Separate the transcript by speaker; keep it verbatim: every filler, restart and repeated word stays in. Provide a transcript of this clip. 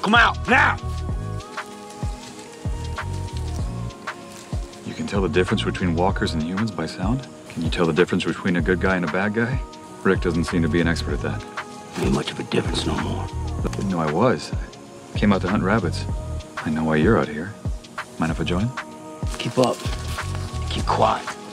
Speaker 1: Come out, now!
Speaker 2: You can tell the difference between walkers and humans by sound? Can you tell the difference between a good guy and a bad guy? Rick doesn't seem to be an expert at that.
Speaker 1: Ain't much of a difference no more.
Speaker 2: Didn't know I was. I came out to hunt rabbits. I know why you're out here. Mind if I join?
Speaker 1: Keep up. Keep quiet.